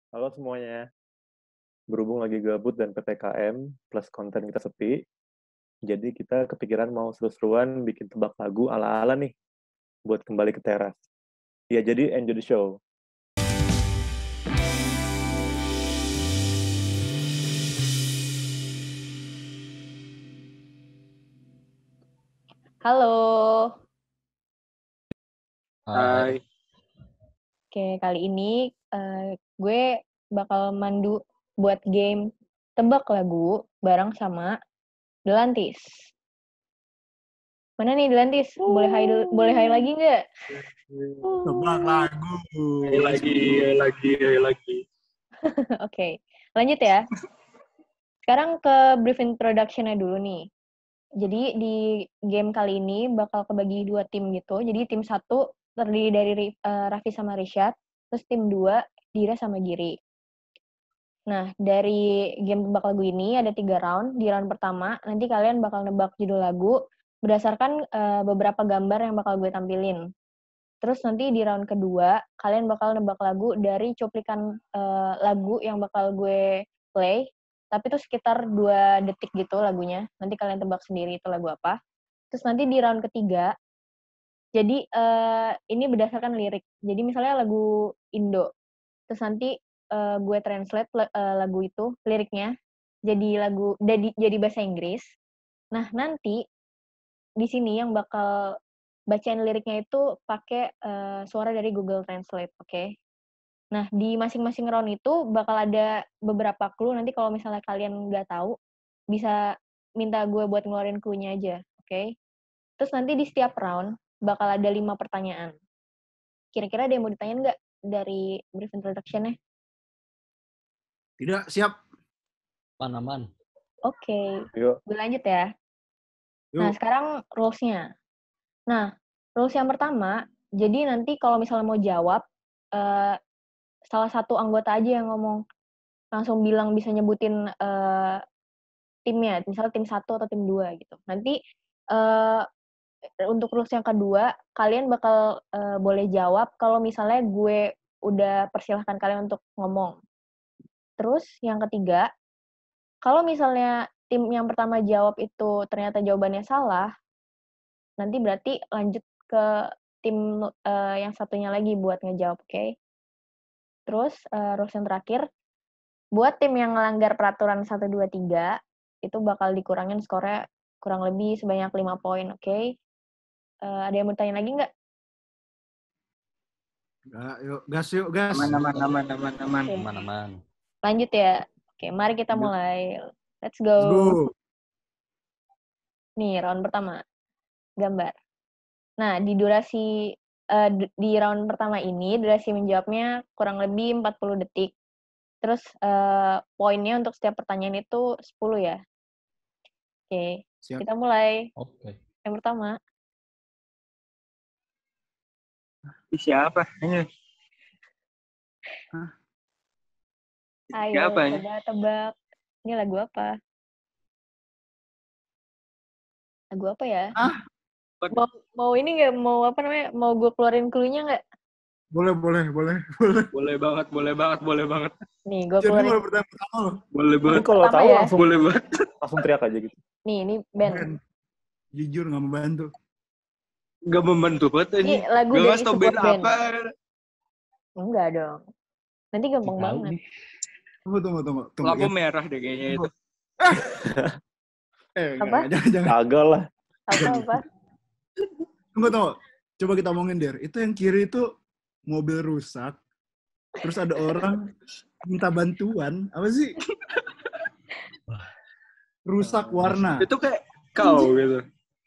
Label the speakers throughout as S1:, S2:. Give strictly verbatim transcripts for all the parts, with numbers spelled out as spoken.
S1: Halo semuanya, berhubung lagi gabut dan P P K M, plus konten kita sepi, jadi kita kepikiran mau seru-seruan bikin tebak lagu ala-ala nih, buat kembali ke teras. Ya, jadi enjoy the show.
S2: Halo.
S3: Hai.
S2: Oke, kali ini uh, gue bakal mandu buat game tebak lagu bareng sama Delantis. Mana nih Delantis? Boleh hai dulu- boleh hai lagi nggak?
S3: Tebak lagu. Hai lagi, hai lagi, hai lagi.
S2: Oke, lanjut ya. Sekarang ke brief introduction-nya dulu nih. Jadi di game kali ini bakal kebagi dua tim gitu. Jadi tim satu terdiri dari uh, Raffi sama Rishad, terus tim dua Dira sama Giri. Nah, dari game tebak lagu ini ada tiga round. Di round pertama, nanti kalian bakal nebak judul lagu berdasarkan uh, beberapa gambar yang bakal gue tampilin. Terus nanti di round kedua, kalian bakal nebak lagu dari cuplikan uh, lagu yang bakal gue play. Tapi itu sekitar dua detik gitu lagunya. Nanti kalian tebak sendiri itu lagu apa. Terus nanti di round ketiga, jadi uh, ini berdasarkan lirik. Jadi misalnya lagu Indo. Terus nanti uh, gue translate uh, lagu itu, liriknya, jadi lagu jadi, jadi bahasa Inggris. Nah, nanti di sini yang bakal bacain liriknya itu pakai uh, suara dari Google Translate, oke? Okay? Nah, di masing-masing round itu bakal ada beberapa clue. Nanti kalau misalnya kalian nggak tahu, bisa minta gue buat ngeluarin clue-nya aja, oke? Okay? Terus nanti di setiap round bakal ada lima pertanyaan. Kira-kira ada yang mau ditanyain nggak dari brief introduction-nya?
S3: Tidak, siap.
S4: Aman-aman.
S2: Oke, okay.
S1: Yuk.
S2: Gue lanjut ya.
S3: Yuk.
S2: Nah, sekarang rules-nya. Nah, rules yang pertama, jadi nanti kalau misalnya mau jawab, uh, salah satu anggota aja yang ngomong, langsung bilang bisa nyebutin uh, timnya, misalnya tim satu atau tim dua gitu. Nanti uh, untuk rules yang kedua, kalian bakal uh, boleh jawab kalau misalnya gue udah persilahkan kalian untuk ngomong. Terus yang ketiga, kalau misalnya tim yang pertama jawab itu ternyata jawabannya salah, nanti berarti lanjut ke tim uh, yang satunya lagi buat ngejawab, oke? Okay? Terus, uh, rules yang terakhir, buat tim yang melanggar peraturan satu, dua, tiga, itu bakal dikurangin skornya kurang lebih sebanyak lima poin, oke? Okay? Uh, ada yang mau tanya lagi nggak?
S3: Nggak, yuk, gas yuk, gas.
S4: Aman, aman, aman, aman, aman.
S2: Okay.
S4: Aman, aman.
S2: Lanjut ya. Oke, okay, mari kita mulai. Let's go.
S3: Let's go.
S2: Nih, round pertama. Gambar. Nah, di durasi uh, di round pertama ini, durasi menjawabnya kurang lebih empat puluh detik. Terus uh, poinnya untuk setiap pertanyaan itu sepuluh ya. Oke, okay. Kita mulai.
S4: Oke. Okay.
S2: Yang pertama.
S5: Siapa? Ini.
S3: Hah?
S2: Ayo,
S5: Siapa ini?
S2: coba tebak. Ini lagu apa? Lagu apa ya?
S3: Ah?
S2: Mau, mau ini nggak? Mau apa namanya? Mau gue keluarin clue-nya nggak?
S3: Boleh, boleh, boleh, boleh.
S5: Boleh banget, boleh banget, boleh banget.
S2: Nih, gue
S3: Jadi
S2: keluarin.
S3: boleh pertama-tama loh.
S5: Boleh banget.
S1: Jadi kalau
S2: Pertama
S1: tahu
S2: ya.
S1: langsung
S5: Boleh banget.
S1: langsung teriak aja gitu.
S2: Nih, ini band.
S3: Ben. Jujur nggak membantu.
S5: Gak membantu banget
S2: Ini
S5: ini.
S2: lagu
S5: Gak
S2: dari
S5: ngasih tau
S2: support
S5: band
S2: band.
S5: apa.
S2: Enggak dong. Nanti gampang
S4: Tahu
S2: banget.
S4: nih.
S3: Tunggu, tunggu, tunggu. tunggu
S5: Lampu
S3: ya.
S5: merah deh kayaknya itu.
S3: Eh,
S2: Apa?
S3: enggak, jangan, jangan.
S1: Kagak lah.
S2: Apa-apa?
S3: Tunggu, tunggu. Coba kita omongin, Der. Itu yang kiri itu mobil rusak. Terus ada orang minta bantuan. Apa sih? Rusak warna.
S5: Itu kayak kau gitu.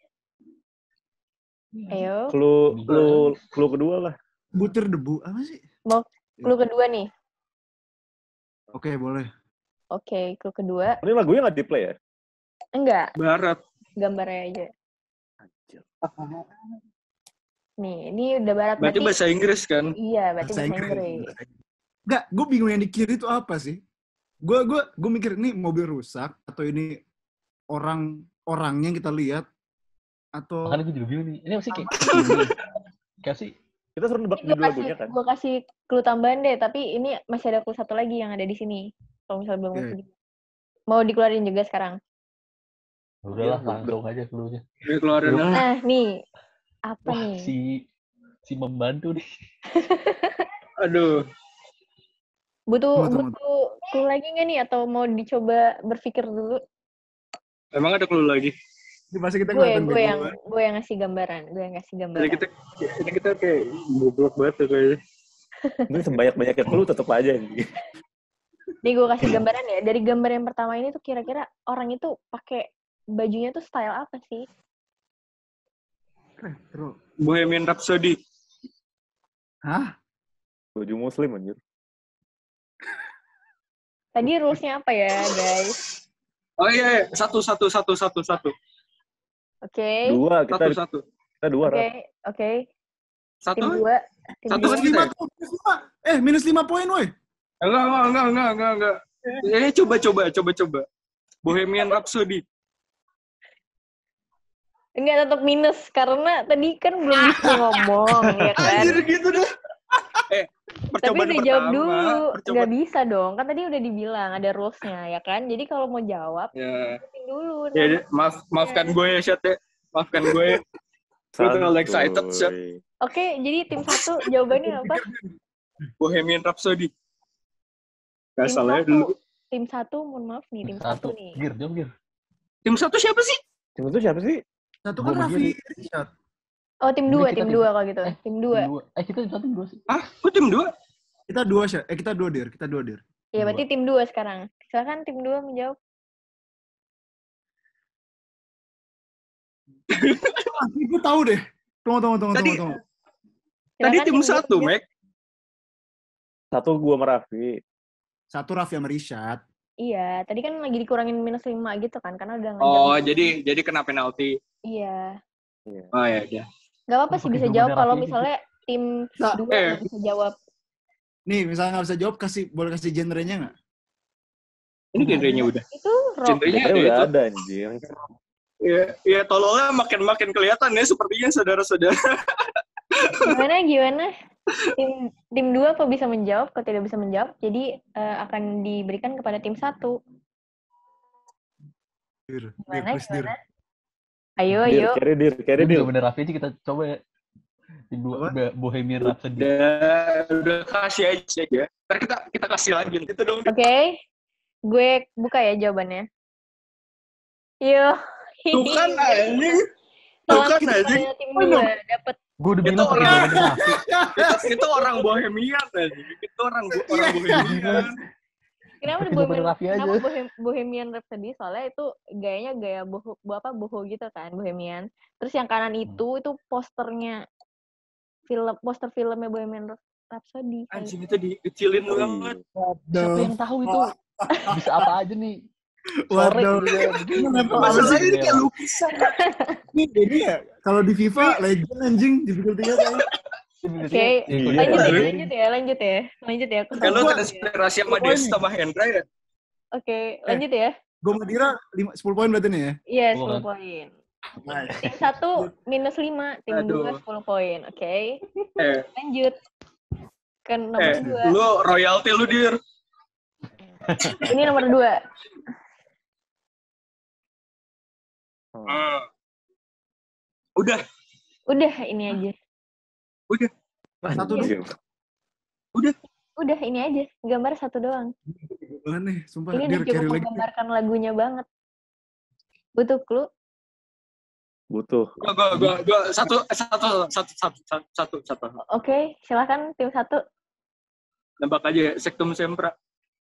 S2: Ayo.
S1: Clue, clue, clue kedua lah.
S3: Butir debu. Apa sih?
S2: Mau clue kedua nih.
S3: Oke, boleh.
S2: Oke, clue kedua.
S1: Ini lagunya nggak di-play ya?
S2: Enggak,
S5: Barat.
S2: gambarnya aja.
S1: Anjir.
S2: Nih, ini udah barat.
S5: Berarti bahasa Inggris kan?
S2: Iya, berarti bahasa Inggris.
S3: Enggak, gue bingung yang di kiri itu apa sih? Gue gue gue mikir ini mobil rusak atau ini orang orangnya yang kita lihat atau
S4: Makanya gue juga bingung nih. Ini apa sih kayak kayak sih?
S1: Kita suruh nebak
S2: Gue
S1: judul
S2: kasih,
S1: lagunya kan?
S2: gue kasih clue tambahan deh, tapi ini masih ada clue satu lagi yang ada di sini. Kalau misalnya belum
S3: Oke.
S2: ngasih. Mau dikeluarin juga sekarang.
S4: Udahlah,
S1: Iya,
S4: langsung aja dulunya.
S5: Udah keluarin lah.
S2: Nah, nih. Apa
S4: Wah,
S2: nih?
S4: si si membantu nih.
S5: Aduh.
S2: Butuh
S3: Tunggu, tunggu.
S2: butuh clue lagi nggak nih? Atau mau dicoba berpikir dulu?
S5: Emang ada clue lagi?
S3: Ini pasti kita
S2: Gue,
S3: kelihatan
S2: gue
S3: bego
S2: yang
S3: banget.
S2: gue yang ngasih gambaran. Gue yang ngasih
S5: Jadi
S2: gambaran.
S5: kita, ini kita kayak goblok banget tuh kayaknya.
S1: Ini sebanyak-banyaknya clue tetap aja nih.
S2: Nih gue kasih gambaran ya. Dari gambar yang pertama ini tuh kira-kira orang itu pakai bajunya tuh style apa sih?
S3: Retro.
S5: Bohemian Rhapsody.
S3: Hah?
S1: Baju muslim anjir.
S2: Tadi rules-nya apa ya, guys?
S5: Oh iya, iya. satu satu satu satu satu
S2: Oke.
S1: Dua,
S5: satu
S1: kita
S5: satu
S1: kita dua,
S2: Oke,
S1: Raf.
S2: oke.
S5: satu.
S2: Tim dua. Tim
S5: Satu
S2: dua.
S5: kan
S3: Minus lima
S5: kita.
S3: tuh, minus lima. Eh, minus lima poin, woi.
S5: Enggak enggak enggak enggak enggak enggak. Eh coba coba coba coba. Bohemian Rhapsody.
S2: Enggak, tetap minus. Karena tadi kan belum bisa ngomong, ya kan?
S5: Anjir gitu dah. Eh,
S2: Tapi
S5: percobaan
S2: udah
S5: pertama.
S2: jawab dulu.
S5: Percobaan.
S2: Nggak bisa dong. Kan tadi udah dibilang ada rules-nya, ya kan? Jadi kalau mau jawab,
S5: Ya.
S2: sebutin dulu.
S5: Ya,
S2: nama.
S5: maaf maafkan gue ya, Syat ya. Maafkan gue. Gue terlalu excited, Syat.
S1: Santuy.
S2: Oke, jadi tim satu jawabannya apa?
S5: Bohemian Rhapsody. Gak
S2: Tim
S5: salah ya
S2: satu.
S5: dulu.
S2: Tim satu, mohon maaf nih. Tim satu, nih.
S4: Gir, jom Gir.
S5: Tim satu siapa sih?
S1: Tim itu siapa sih?
S3: Satu kan
S4: Gua
S3: Raffi
S4: berdiri.
S3: Richard.
S2: Oh, tim
S4: Ini
S2: dua,
S4: kita
S2: tim
S4: tim-
S2: dua kalau gitu.
S4: Eh,
S2: Tim dua.
S4: Tim dua. Eh, kita satu tim dua sih.
S5: Hah? Kok tim dua?
S3: Kita dua, Syat. Eh, kita dua, Dir. Kita dua, Dir.
S2: Iya,
S4: Dua.
S2: berarti tim dua sekarang. Silakan tim dua menjawab.
S3: Ah, gue tahu deh. Tunggu, tunggu, tunggu,
S5: Tadi-
S3: tunggu, tunggu.
S5: Tadi
S2: Silakan
S5: tim
S2: dua
S5: satu,
S2: menjawab.
S5: Mek.
S1: Satu gua sama Raffi.
S3: Satu Raffi sama Richard.
S2: Iya, tadi kan lagi dikurangin minus lima gitu kan, karena udah ngajak.
S5: Oh, jadi jadi kena penalti.
S2: Iya.
S5: Oh ya, ya.
S2: Gak apa-apa
S4: Oh,
S2: sih
S4: pakai
S2: bisa
S4: jawaban
S2: jawab
S4: Raffi
S2: kalau
S4: aja.
S2: misalnya tim
S3: Nah,
S2: dua
S5: eh.
S2: nggak bisa jawab.
S3: Nih, misalnya nggak bisa jawab, kasih boleh kasih genrenya nggak?
S5: Ini genrenya udah.
S2: Itu rock.
S5: Genrenya
S1: Sebenarnya
S5: ada
S1: udah
S5: itu.
S1: ada anjir.
S5: Iya, iya tololnya makin-makin kelihatan ya sepertinya saudara-saudara.
S2: Gimana, gimana? Tim tim dua apa bisa menjawab? Kalau tidak bisa menjawab, jadi eh, akan diberikan kepada tim satu.
S3: Dir, Dir,
S2: Gimana,
S3: please, Dir.
S2: gimana? Ayo,
S1: Dir,
S2: ayo.
S1: carry dir, carry
S4: Ini
S1: dir.
S4: jawaban Raffi aja kita coba ya. Tim dua,
S3: Apa?
S4: udah Bohemian Rhapsody.
S5: Udah, udah kasih aja ya. Ntar kita kita kasih lagi gitu dong.
S2: Oke. Gue buka ya jawabannya. Yo.
S5: Tuh kan anjing. Tuh
S2: Selamat
S5: kan anjing.
S2: kepada tim dua dapat.
S4: Gue udah
S5: Itu
S4: bilang pakai
S5: orang-
S4: jawaban Raffi.
S5: Itu, itu orang Bohemian anjing. Itu orang orang Bohemian.
S2: Kenapa
S4: Pakai
S2: ada
S4: jawaban
S2: Bohemian,
S4: Raffi aja.
S2: kenapa Bohem- Bohemian Rhapsody? Soalnya itu gayanya gaya boho, bo- apa boho gitu kan, Bohemian. Terus yang kanan itu itu posternya film poster filmnya Bohemian Rhapsody.
S5: Anjing itu dikecilin
S1: Oh,
S5: banget.
S4: Siapa yang tahu itu? Bisa apa aja nih? Sore
S3: Waduh.
S4: gitu ya.
S3: Kenapa
S5: Masalahnya
S3: sih?
S5: ini kayak lukisan.
S3: Ini ini ya, kalau di FIFA legend anjing di tiga tiga kan.
S2: Oke,
S1: Iya,
S2: lanjut ya,
S1: iya.
S2: lanjut ya, lanjut ya, lanjut ya. Aku
S5: Kalau
S2: tahu.
S5: terinspirasi sama
S3: Poin
S5: Des
S3: nih.
S5: sama Hendra ya.
S2: Oke, lanjut ya.
S3: Gue Madira lima, sepuluh poin berarti nih ya.
S2: Iya,
S4: Sepuluh
S2: sepuluh
S4: kan?
S2: poin.
S3: Nice.
S2: Tim satu minus lima, tim
S5: Aduh.
S2: dua sepuluh poin. Oke,
S5: Eh,
S2: lanjut. Ke nomor
S5: eh,
S2: dua.
S5: lu royalti lu dir.
S2: Ini nomor dua.
S1: Oh.
S5: Hmm. Udah,
S2: Udah, ini aja.
S3: Satu
S1: Anjir.
S2: Udah, ini aja. Gambar satu doang.
S3: Boleh nih, sumpah
S2: Ini
S3: Dir
S2: udah
S3: carry
S2: cukup
S3: lagi.
S2: menggambarkan lagunya banget. Butuh clue?
S1: Butuh.
S5: gua gua gua, gua satu, satu satu satu satu satu satu.
S2: Oke, silakan tim satu.
S5: Nembak aja ya, Sektum Sempra.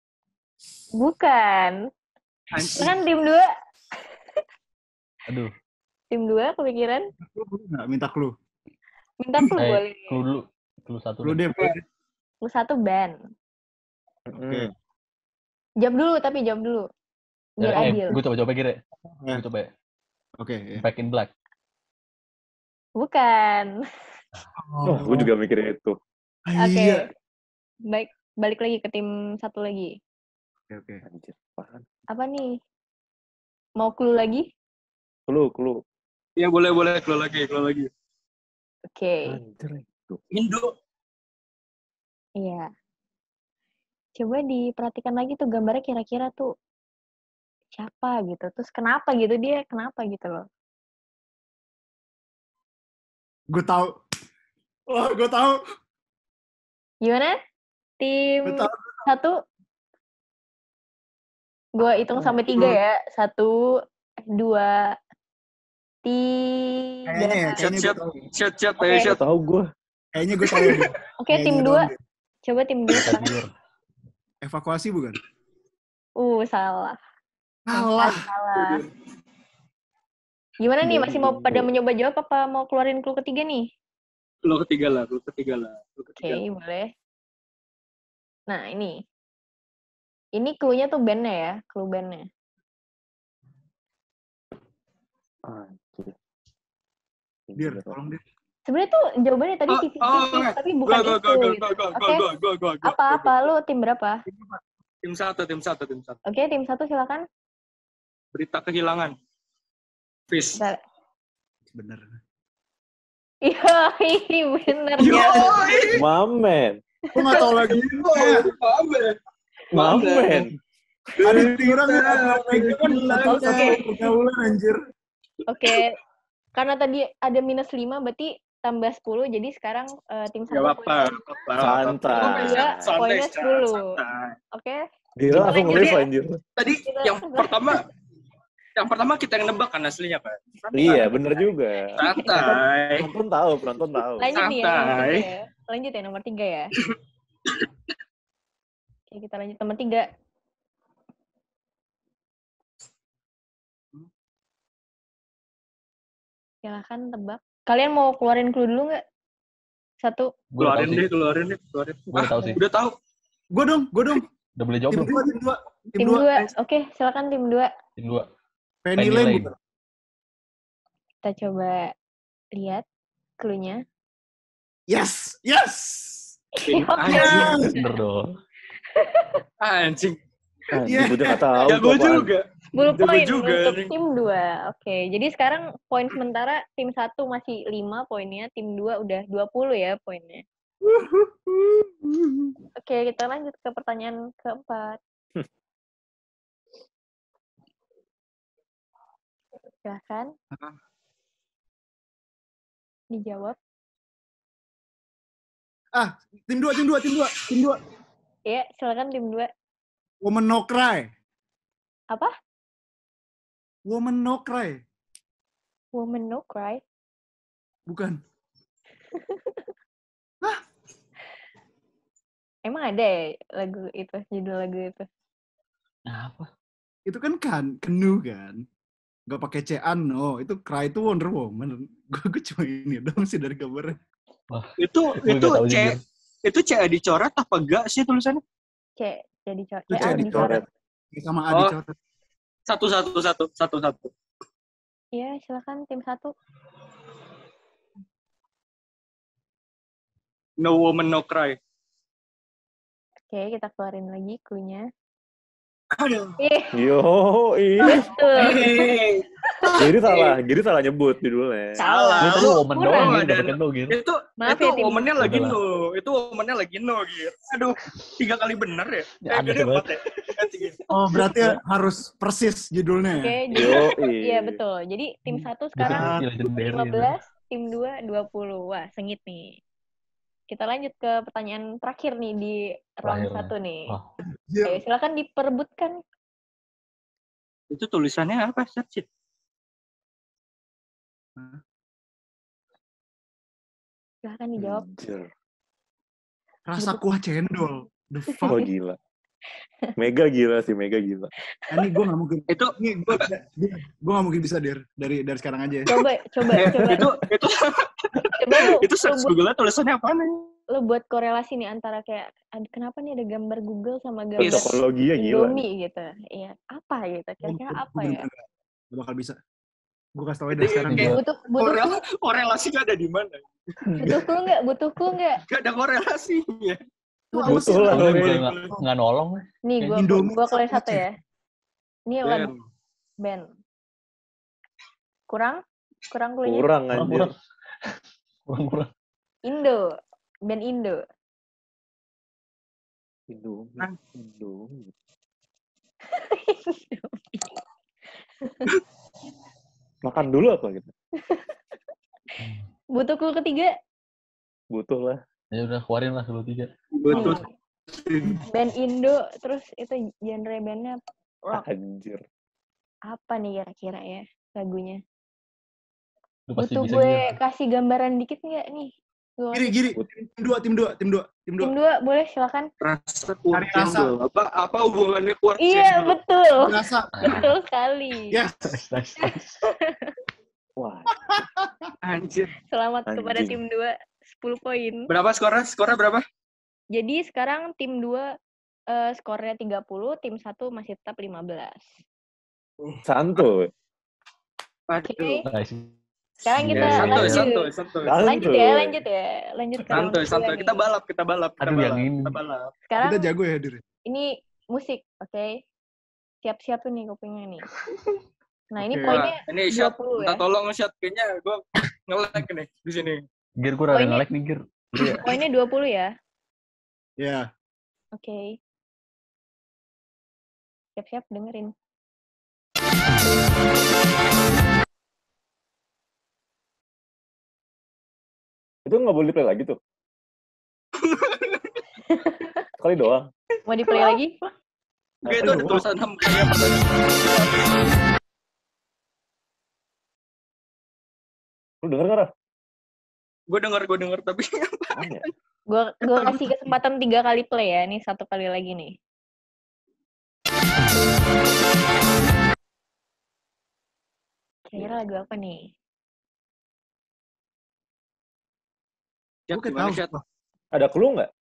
S2: Bukan.
S5: Anjing.
S2: Silakan tim dua.
S4: Aduh.
S2: Tim dua kepikiran?
S3: Lu boleh nggak minta clue?
S2: Minta clue
S4: Eh,
S2: boleh.
S4: clue dulu. Clue satu.
S3: Lu
S4: deh.
S3: deh, boleh deh.
S2: Clue satu band.
S1: Hmm.
S2: Jawab dulu, tapi jawab dulu. Biar
S4: Eh,
S2: adil.
S4: gue coba-coba kira.
S3: Eh,
S4: Gue coba ya.
S3: Oke, ya.
S4: Back in Black.
S2: Bukan.
S1: Oh, gue juga mikirnya itu.
S2: Oke.
S3: Iya.
S2: Baik, balik lagi ke tim satu lagi.
S3: Oke, oke.
S1: Anjir, apaan?
S2: Apa nih? Mau clue lagi?
S1: Clue, clue.
S5: Iya boleh boleh, keluar lagi, keluar lagi.
S2: Oke.
S1: Anjir. Indo.
S5: Indo.
S2: Iya. Coba diperhatikan lagi tuh gambarnya kira-kira tuh siapa gitu. Terus kenapa gitu dia, kenapa gitu loh.
S3: Gue tahu. Wah, gue tahu.
S2: Gimana? Tim
S3: Gue tahu.
S2: satu. Gue hitung sampai tiga ya. Satu, dua, tiga.
S3: Kayaknya ya, kayaknya gue
S5: Shot,
S3: tahu.
S5: shot, shot,
S2: Oke.
S5: ayo
S1: Gak
S5: shot.
S1: tahu gue.
S3: Kayaknya gue tahu. Dir.
S2: Oke, tim
S3: Kayaknya
S2: dua.
S3: doang, Dir.
S2: Coba tim dua silakan.
S4: Dir.
S3: Evakuasi bukan?
S2: Uh, salah.
S3: Salah.
S2: Salah. Gimana nih? Masih mau pada mencoba jawab apa mau keluarin clue ketiga nih?
S5: Lu ketiga lah, lu ketiga lah. Lu
S2: Oke,
S5: ketiga.
S2: boleh. Nah, ini. Ini clue-nya tuh band-nya ya, clue band-nya.
S1: Anjir.
S3: Dir, tolong Dir.
S2: Sebenarnya tuh jawabannya tadi
S5: Oh,
S2: tipis-tipis,
S5: oh,
S2: tapi
S5: Gua,
S2: bukan
S5: gua,
S2: itu.
S5: gua, gua,
S2: gitu.
S5: gua, gua,
S2: Oke,
S5: gua, gua, gua, gua, gua.
S2: apa-apa? Lu tim berapa?
S5: Tim satu, tim satu, tim satu.
S2: Oke, tim satu silakan.
S5: Berita kehilangan. Fish.
S2: Bentar.
S3: Bener.
S2: Iya, iya, bener.
S5: Yoi!
S1: Mamen.
S3: Gue gak tau lagi.
S5: Oh, paham ya?
S1: Mamen.
S3: Ada di orang yang kan gak tau satu pergaulan anjir.
S2: Oke, karena tadi ada minus lima, berarti tambah sepuluh, jadi sekarang uh, tim
S5: Gak
S2: satu
S5: apa-apa.
S1: Santai.
S2: Dua,
S5: Santai,
S2: poinnya
S5: Chan,
S2: sepuluh.
S5: santai.
S2: Oke,
S1: Gila langsung
S2: Lanjut,
S1: nge-live
S2: Dir.
S1: anjir.
S5: Tadi yang pertama, yang pertama kita yang nebak kan aslinya kan?
S1: Iya, bener juga.
S5: Santai.
S1: Penonton tahu, penonton tahu.
S2: lanjut nih ya, nomor
S5: Santai.
S2: tiga ya. Lanjut ya, nomor tiga ya. Oke, kita lanjut nomor tiga. Silahkan tebak. Kalian mau keluarin clue dulu nggak? Satu.
S4: Gue udah tahu
S5: Keluarin
S4: sih.
S5: deh, keluarin deh, keluarin.
S4: Gue udah tahu sih.
S5: Udah tahu.
S3: Gue dong, gue dong.
S4: Udah boleh jawab
S3: Tim
S4: belum?
S3: dua, tim dua.
S2: Tim dua. Oke, silakan tim dua.
S4: Tim dua.
S3: Penny
S4: Penny
S3: Lane
S4: Lane.
S3: bukan?
S2: Kita coba lihat clue-nya.
S3: Yes, yes.
S5: Anjing.
S4: Bener dong.
S5: Anjing.
S1: Anjir, gue udah gak tahu.
S5: Jago
S1: tuh apaan.
S5: juga.
S2: sepuluh
S5: Jago
S2: poin
S5: juga,
S2: untuk
S5: nih.
S2: tim dua. Oke, jadi sekarang poin sementara tim satu masih lima poinnya, tim dua udah dua puluh ya poinnya. Oke, kita lanjut ke pertanyaan keempat. Silahkan. Dijawab.
S3: Ah, tim dua, tim dua, tim dua, tim dua.
S2: Ya, silakan tim dua.
S3: Woman No Cry.
S2: Apa?
S3: Woman No Cry.
S2: Woman No Cry.
S3: Bukan.
S2: Emang ada ya lagu itu, judul lagu itu?
S4: Apa?
S3: Itu kan kan, kenu kan. Gak pakai C-an, no. Itu Cry itu Wonder Woman. Gue cuma ini dong sih dari gambarnya.
S4: Wah,
S5: Itu
S4: gue
S5: itu
S4: nggak tahu
S5: C
S4: jujur.
S5: itu C dicoret apa enggak sih tulisannya?
S2: C, jadi coret.
S3: Itu
S2: C,
S3: C
S2: A
S3: dicoret.
S2: dicoret.
S3: Sama A
S5: Oh.
S3: dicoret.
S5: Satu satu satu satu satu.
S2: Iya, silakan tim satu.
S5: No woman no cry.
S2: Oke, kita keluarin lagi clue-nya.
S5: Aduh.
S2: Ih,
S1: Yo, iya.
S2: betul.
S5: Hey.
S1: Giri salah, Giri salah nyebut judulnya.
S5: Salah.
S4: Lu tadi
S5: Lu
S4: woman
S2: kurang.
S4: doang gitu,
S5: Dan-
S4: pakai no gitu.
S5: itu
S2: Maaf
S5: itu
S2: ya, tim.
S5: womannya lagi
S4: Udah lah.
S5: no. Itu womannya lagi no gitu. Aduh, tiga kali bener ya.
S4: Ya,
S5: Eh,
S4: aneh
S5: gede
S4: banget.
S5: empat ya. Ganti gini.
S3: Oh, berarti harus persis judulnya.
S2: Oke,
S3: ya?
S2: jadi
S1: Yo,
S2: iya betul. Jadi tim satu sekarang
S4: Jadi legendary
S2: lima
S4: gitu.
S2: belas, tim dua dua puluh. Wah, sengit nih. Kita lanjut ke pertanyaan terakhir nih di round
S4: Terakhir,
S2: satu nih.
S4: Wah.
S3: Iya.
S2: Ayo, silakan diperebutkan.
S5: Itu tulisannya apa? Set
S2: Silakan dijawab.
S1: Anjir.
S3: Rasa kuah cendol. The
S1: Oh,
S3: fuck?
S1: gila. Mega gila sih, Mega gila.
S3: Ini gue gak mungkin.
S5: Itu
S3: Ini gue gue gak mungkin bisa dir dari dari sekarang aja.
S2: Coba, coba,
S5: eh,
S2: coba.
S5: itu itu
S2: Coba lu,
S5: itu
S2: lu,
S5: search
S2: buat,
S5: Google tulisannya apa nih?
S2: lu buat korelasi nih antara kayak, ad- kenapa nih ada gambar Google sama gambar
S5: Yes.
S1: Topologinya gila.
S2: Indomie gitu. Iya, apa gitu? Kira-kira apa ya?
S3: Gak bakal bisa. Gue kasih tau aja dari sekarang.
S4: Iya.
S2: Butuh, butuh
S5: Korel,
S2: clue,
S5: korelasinya ada di mana?
S2: butuh clue nggak? Butuh clue nggak?
S5: Gak ada korelasinya.
S1: Butuh lah.
S4: Soalnya
S1: Oke.
S4: juga nggak nggak nolong.
S2: Nih,
S3: Kayak
S2: gua,
S3: Indomie
S2: gua keluarin
S3: sama
S2: satu
S3: Aceh.
S2: ya. Ini
S5: Ben.
S2: lagu band. Kurang? Kurang clue-nya?
S1: Kurang
S4: Kurang
S1: anjir.
S4: kurang. Kurang kurang.
S2: Indo. Band Indo.
S1: Indomie.
S5: Hah?
S1: Indomie. Makan dulu apa gitu?
S2: Butuh clue ketiga?
S1: Butuh lah.
S4: Ya udah keluarin lah dulu tiga.
S5: Betul.
S2: Nih, band Indo, terus itu genre bandnya rock.
S1: Anjir.
S2: Apa nih kira-kira ya lagunya?
S4: Lu pasti
S2: Butuh
S4: bisa
S2: gue
S4: Gir.
S2: kasih gambaran dikit nggak nih? Gua
S3: Giri,
S2: kasih-
S3: giri. Tim dua, tim dua, tim dua, tim
S2: Tim
S3: dua.
S2: dua boleh silakan.
S5: Rasa
S3: Hari
S5: kuat
S3: rasa.
S5: cendol. Apa apa hubungannya kuat
S2: Iya
S5: cendol?
S2: betul,
S3: Rasa.
S2: betul sekali.
S3: Yes.
S4: Nice, nice.
S1: Wah,
S5: Anjir.
S2: Selamat kepada
S1: Anjing.
S2: tim dua, sepuluh poin.
S5: Berapa skornya? Skornya berapa?
S2: Jadi sekarang tim dua eh, skornya tiga puluh, tim satu masih tetap lima belas.
S1: santuy.
S2: Oke.
S5: Aduh.
S4: Nice.
S2: Sekarang kita
S4: Iya,
S5: Santuy,
S2: lanjut.
S5: santuy, santuy.
S1: Santuy.
S2: Lanjut ya, lanjut ya. Lanjut ke round
S5: Santuy,
S2: kedua
S5: santuy.
S2: nih.
S5: Kita balap, kita balap, kita
S4: Aduh,
S5: balap.
S4: yang ini.
S5: Kita balap.
S2: Sekarang
S3: Kita jago ya, Dir.
S2: ini musik, oke? Siap-siap tuh nih kupingnya nih. Nah, ini
S3: Oke.
S2: poinnya
S5: Nah, ini shot,
S2: dua puluh
S5: minta
S2: ya.
S5: tolong nge-shot. Kayaknya gue nge-lag nih di sini.
S4: Gir, gue rada
S2: Poinnya-
S4: nge-lag nih, Gir. Iya.
S2: Poinnya dua puluh ya.
S3: Ya.
S2: Oke. Siap-siap dengerin.
S1: Itu nggak boleh play lagi tuh. Sekali doang.
S2: Mau di play lagi?
S5: Gue itu ada tulisan enam kali apa tadi?
S1: Lu denger nggak, Raf?
S5: Gue denger, gue denger, tapi
S1: Tanya.
S2: Gue gue kasih kesempatan tiga kali play ya. Ini satu kali lagi nih. Kira lagu apa nih?
S5: Shot,
S3: Gue kayak
S5: gimana
S3: tahu.
S5: shot?
S1: Ada clue nggak?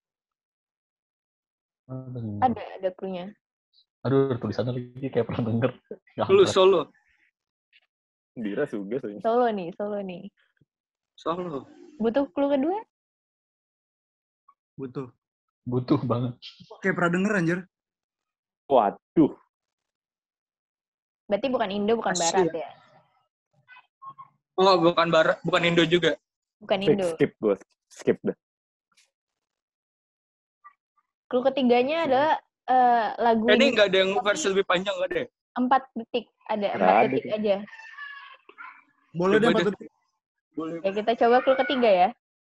S2: Ada, ada clue-nya.
S4: Aduh, tulisannya lagi kayak pernah denger.
S5: Lu solo,
S1: Dira juga sih.
S2: Solo nih, solo nih.
S5: solo.
S2: Butuh clue kedua?
S3: Butuh.
S4: Butuh banget.
S3: Kayak pernah denger, anjir.
S1: Waduh.
S2: Berarti bukan Indo, bukan
S5: Asyik.
S2: Barat ya?
S5: Oh, bukan barat, bukan Indo juga.
S2: Bukan
S1: Skip,
S2: Indo.
S1: skip gue. Skip dah.
S2: Clue ketiganya adalah eh, lagu
S5: Eh, ini nggak ada yang versi lebih panjang, nggak ada ya?
S2: empat detik. Ada
S1: Nggak
S2: empat
S1: ada
S2: detik
S1: tuh.
S2: aja.
S3: Boleh
S5: Coba
S3: deh, empat
S5: deh.
S3: detik.
S5: Boleh.
S2: Ya, kita coba clue ketiga ya.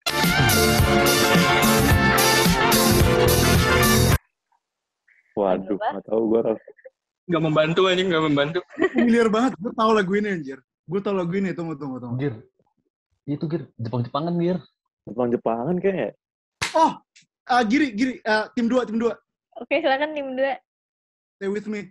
S1: Waduh,
S2: apa?
S1: nggak tahu gue, Raf.
S5: Nggak membantu aja, nggak membantu.
S3: Familiar banget. Gue tahu lagu ini, anjir. Gue tahu lagu ini. Tunggu, tunggu, tunggu.
S4: Gir. Itu, Gir. Jepang-Jepangan, Gir.
S1: Jepang-Jepangan kayaknya.
S3: Oh, ah, giri, giri. Ah, tim dua, tim dua.
S2: Oke, silakan tim dua.
S3: Stay with me.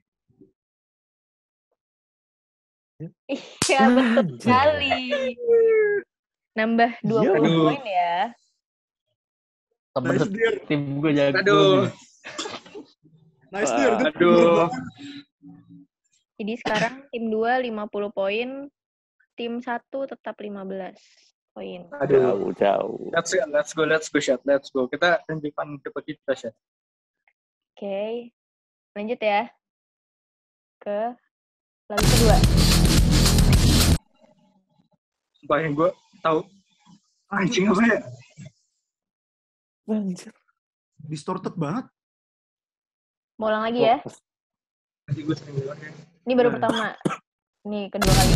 S2: Iya, betul sekali. Nambah dua puluh
S5: Aduh.
S2: poin ya.
S4: Sabar,
S3: Nice, Dir.
S4: tim gue jago.
S5: Aduh.
S4: nih.
S3: Nice, Dir. Itu
S5: Aduh.
S3: bener banget.
S2: Jadi sekarang tim dua lima puluh poin, tim satu tetap lima belas poin.
S5: Aduh.
S1: Jauh, jauh.
S5: Let's go, let's go, let's go, shot, let's go. Kita tunjukkan depan kita, shot.
S2: Oke. Lanjut ya. Ke lagu kedua.
S5: Sumpah yang gue tahu. Anjing apa ya?
S1: Anjir.
S3: Distorted banget.
S2: Mau ulang lagi ya.
S5: Nanti gue sering bilang ya.
S2: Ini baru
S3: Nah.
S2: pertama. Nih, kedua kali.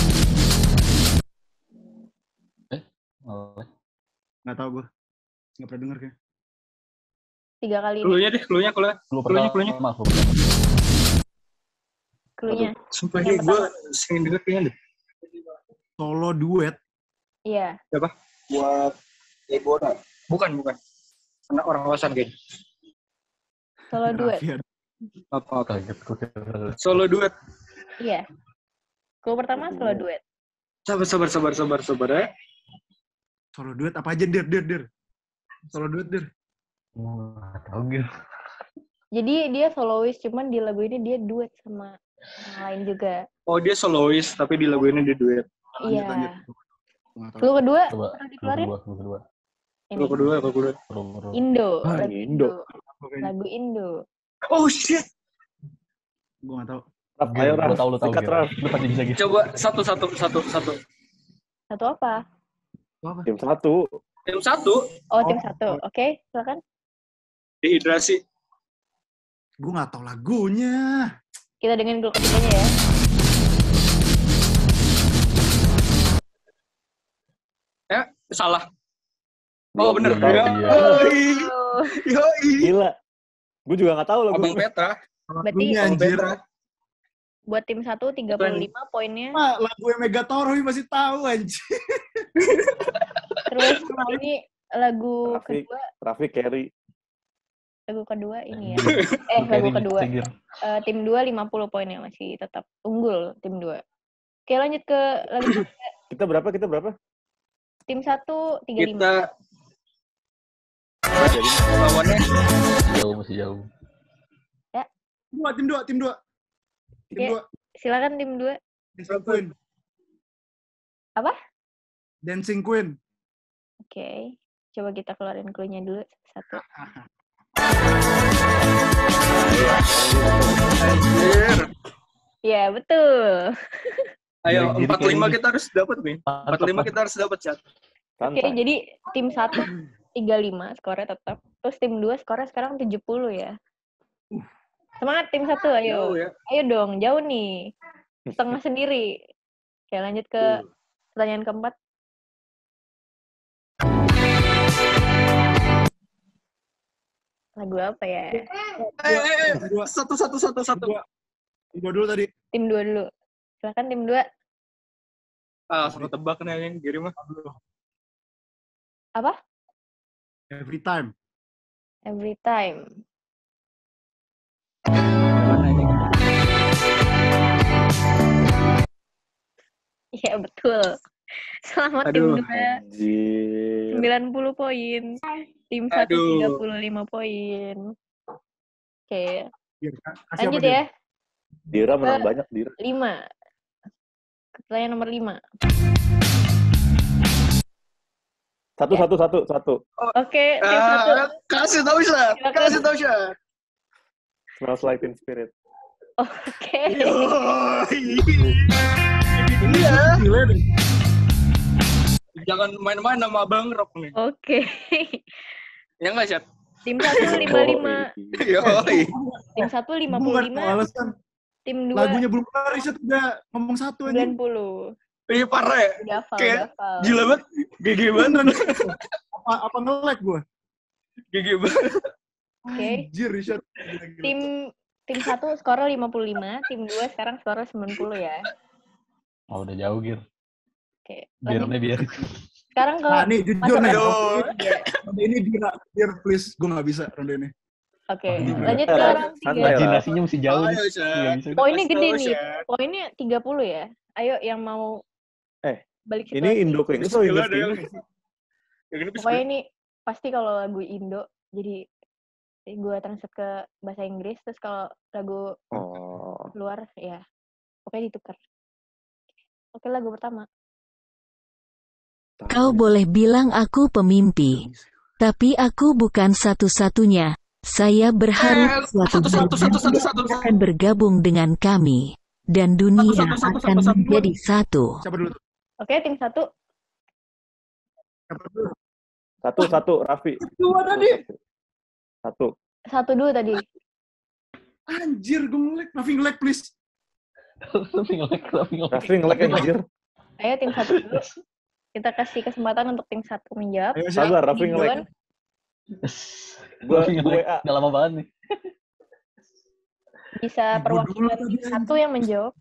S4: Oh,
S3: Nggak tahu gue. Nggak pernah denger kayak.
S2: Tiga kali nih.
S5: Cluenya deh, cluenya, cluenya.
S4: Clue
S5: Cluenya,
S4: pertama,
S5: cluenya.
S4: clue pertama.
S2: Cluenya.
S5: Sumpah
S2: Yang
S5: ya, gue sering denger kayaknya deh.
S3: Solo duet.
S2: Iya.
S5: Buat Ebona. Bukan, bukan. Anak orang kawasan kayaknya.
S2: Solo duet.
S3: Raffi ada.
S5: Apa, apa.
S4: Kaget, gue kira.
S5: Solo duet.
S2: Iya. Clue pertama solo duet.
S5: Sabar, sabar, sabar, sabar, sabar ya.
S3: Solo duet apa aja, Dir, Dir, Dir. Solo duet, Dir.
S4: Oh, nggak tahu, Gir.
S2: Jadi dia solois, cuman di lagu ini dia duet sama yang lain juga.
S5: Oh, dia solois, tapi di lagu ini dia duet.
S3: Lanjut,
S2: Iya.
S3: lanjut. Gua nggak tahu.
S2: Clue kedua
S4: Coba,
S2: pernah
S4: clue
S2: dikeluarin?
S4: kedua, clue kedua.
S2: Ini.
S5: Lagu kedua, lagu kedua.
S4: Clue kedua.
S2: Indo.
S1: Ah,
S2: Lagu
S1: Indo.
S3: Oke,
S2: Lagu Indo.
S5: Oh, shit.
S3: gue nggak tahu.
S1: Raf,
S4: Gir,
S1: ayo,
S4: gue
S1: Raf.
S4: tahu, lu tahu,
S1: Sikat,
S4: Gir.
S1: Raf.
S4: Lu pasti bisa, Gir.
S5: Coba satu, satu, satu, satu.
S2: Satu apa?
S3: Itu apa?
S1: Tim satu.
S5: Tim satu
S2: Oh, tim
S3: Oh.
S2: satu. Oke, silakan.
S5: dehidrasi.
S3: Gue nggak tahu lagunya.
S2: Kita dengerin dulu ketiganya ya.
S5: Eh, salah.
S4: Belum,
S5: Oh, bener.
S4: belum,
S5: Ya.
S4: iya.
S5: Yoi.
S2: Oh,
S5: Yoi.
S1: Gila. Gue juga nggak tahu lagu.
S5: Abang Petra.
S2: berarti
S3: Lagunya
S5: Abang
S3: anjir.
S5: Petra.
S2: buat tim satu tiga puluh lima poinnya.
S3: Ah, lagu yang Megatoro masih tahu anjir.
S2: Terus ini lagu
S1: Rafi,
S2: kedua,
S1: Rafi carry.
S2: lagu kedua ini ya. Eh, lagu kedua. Uh, tim dua lima puluh poinnya masih tetap unggul tim dua. Oke, lanjut ke lagu ketiga.
S1: Kita berapa? Kita berapa?
S2: Tim satu tiga puluh lima.
S5: Kita
S1: Jadi
S5: lawannya
S4: Jauh, masih jauh.
S3: Dua, tim dua, tim dua. Tim
S2: Oke,
S3: dua.
S2: silakan tim dua.
S3: Dancing Queen.
S2: Apa?
S3: Dancing Queen.
S2: Oke, coba kita keluarin clue-nya dulu satu.
S5: anjir.
S2: Ya, betul.
S5: Ayo,
S4: Gini,
S5: empat puluh lima
S4: gini.
S5: kita harus dapat nih. empat puluh lima kita harus dapat, Chat.
S2: Oke,
S1: santai.
S2: jadi tim satu tiga puluh lima skornya tetap. Terus tim dua skornya sekarang tujuh puluh ya. Semangat tim satu, ayo.
S5: Jauh ya.
S2: Ayo dong, jauh nih. Setengah sendiri. Oke, lanjut ke pertanyaan keempat. Lagu apa ya?
S5: Eh, eh, eh.
S3: Dua.
S5: Satu, satu, satu, satu.
S3: Dua. Tim dua dulu tadi.
S2: Tim dua dulu. Silakan tim dua.
S5: Ah, suruh tebak nih yang kirim mah.
S2: Apa?
S3: Every time.
S2: Every time.
S5: Mana ini?
S2: Iya, betul. Selamat
S5: Aduh.
S2: tim dua.
S1: Anjir.
S2: sembilan puluh poin. Tim satu
S5: Aduh.
S2: tiga puluh lima poin. Oke,
S3: Dir, kasih
S2: lanjut
S3: apa, Dir?
S2: ya.
S1: Dira menang
S2: Ke-
S1: banyak, Dira.
S2: lima. Pertanyaan nomor lima.
S1: Satu,
S2: Ya.
S1: satu, satu, satu.
S2: Oke, tim satu.
S5: Ah, kasih tahu, Chat.
S2: Silakan.
S5: Kasih tahu, Chat.
S1: Smells like Teen Spirit.
S2: Oke.
S5: Yoi. Iya.
S3: Gila deh.
S5: Jangan main-main sama Abang Rock nih.
S2: Oke.
S5: Ya nggak, Chat?
S2: Tim satu lima puluh lima.
S5: Yoi.
S2: Tim satu lima
S3: Gue
S2: puluh
S3: nggak tahu
S2: lima.
S3: alasan.
S2: Tim dua
S3: Lagunya belum kelar, Riset udah ngomong satu aja.
S2: sembilan puluh.
S5: Ini parah ya.
S2: Udah hafal,
S5: Kayak
S2: udah hafal.
S5: Gila banget. G G banget.
S3: Apa, apa nge-lag gue?
S5: G G banget.
S2: Oke.
S3: Anjir, Riset. Gila, gila.
S2: Tim tim satu skornya lima puluh lima, tim dua sekarang skornya sembilan puluh ya.
S4: Oh, udah jauh, Gir.
S2: Oke.
S4: Biar
S2: Lanjut.
S4: deh, biar.
S2: Sekarang ke
S3: Nah, nih jujur
S2: Masuk
S3: nih.
S5: Aduh.
S3: Ronde ini Dira, Dir, please. Gue nggak bisa ronde ini.
S2: Oke,
S3: Oh,
S2: lanjut ke
S1: Santai,
S2: round
S1: santai.
S2: tiga.
S4: Imajinasinya mesti jauh nih.
S5: Ayo, Chat.
S4: Nggak bisa.
S2: Poinnya
S5: Kasih
S2: gede
S5: tahu,
S2: nih.
S5: Chat.
S2: Poinnya tiga puluh ya. Ayo yang mau
S1: Eh,
S2: balik
S1: Ini
S2: situasi.
S1: Indo ke Inggris atau
S5: Gila
S1: Inggris ke
S5: deh.
S1: Inggris?
S5: Yang ini
S2: Pokoknya ini pasti kalau lagu Indo jadi gue translate ke bahasa Inggris, terus kalau lagu
S1: Oh.
S2: luar ya pokoknya ditukar. Oke, lagu pertama.
S6: Kau boleh bilang aku pemimpi, tapi aku bukan satu-satunya. Saya berharap
S5: Eh,
S6: suatu
S5: satu, satu, satu, satu, satu.
S6: akan bergabung dengan kami, dan dunia
S5: Satu, satu, satu,
S6: akan
S5: satu, satu.
S6: menjadi satu.
S3: Siapa dulu?
S2: Oke, tim satu.
S3: Siapa dulu?
S1: Satu, satu, Raffi.
S3: Dua tadi.
S1: Satu.
S2: Satu dulu tadi.
S3: Anjir, gue nge-lag. Nothing lag, please.
S4: Tapi nge-lag, tapi nge-lag.
S1: Raffi nge-lag anjir.
S2: Ayo tim satu dulu. Kita kasih kesempatan untuk tim satu menjawab.
S3: Ayo, siapa?
S1: Sabar, Raffi
S2: Di
S1: nge-lag.
S2: Don,
S1: Gue
S4: Tapi
S1: gue
S4: nge-lag.
S1: A.
S4: Udah lama banget nih.
S2: bisa
S3: Ibu
S2: perwakilan
S3: dulu
S2: tim
S3: tadi,
S2: satu yang menjawab.